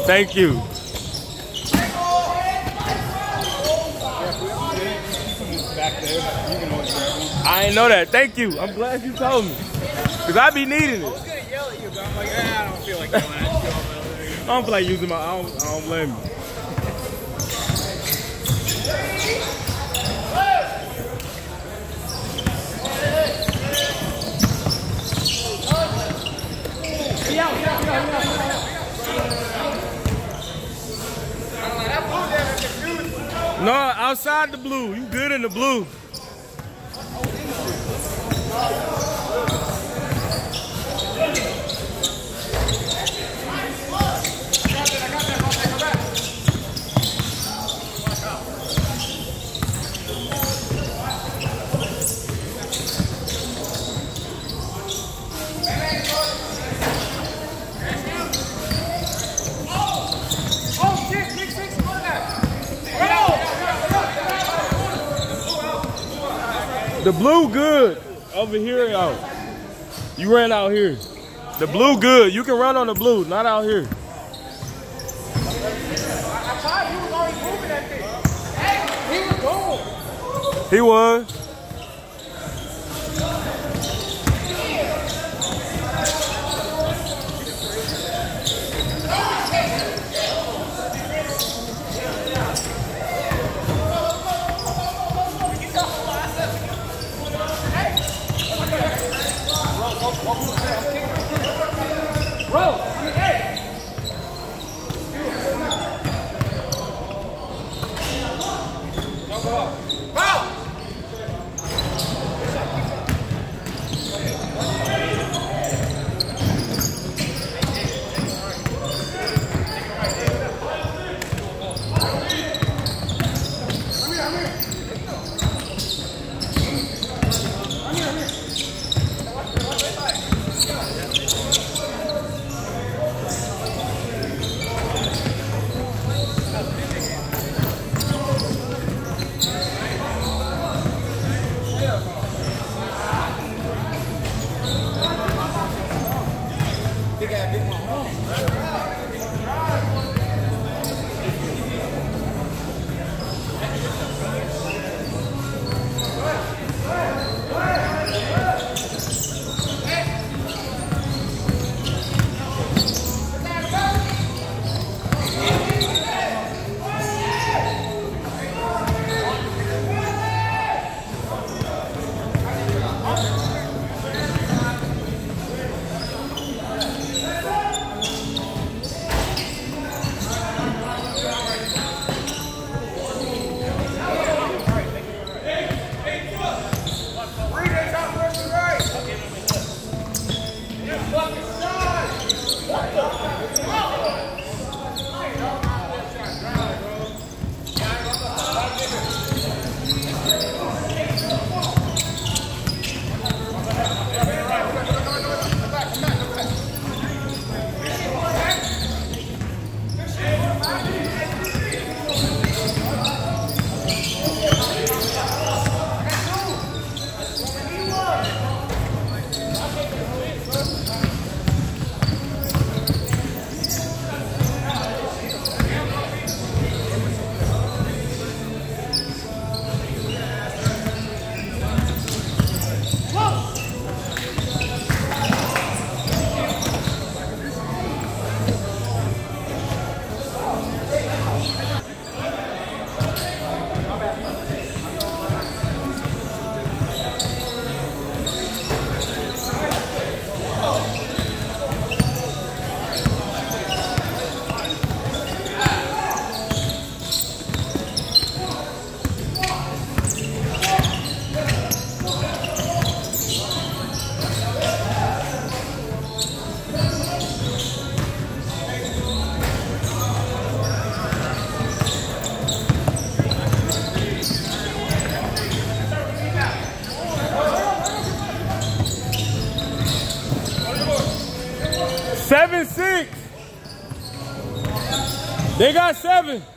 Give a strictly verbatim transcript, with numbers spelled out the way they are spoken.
Thank you. I ain't know that. Thank you. I'm glad you told me. Because I be needing it. I was going to yell at you, but I'm like, ah, I don't feel like going at you. I don't feel like using my, I don't, I don't blame you. No, outside the blue. You good in the blue. The blue good over here, y'all. You ran out here. The blue good. You can run on the blue, not out here. I thought he was already moving that thing. Hey, he was going. He was. Seven, six. They got seven.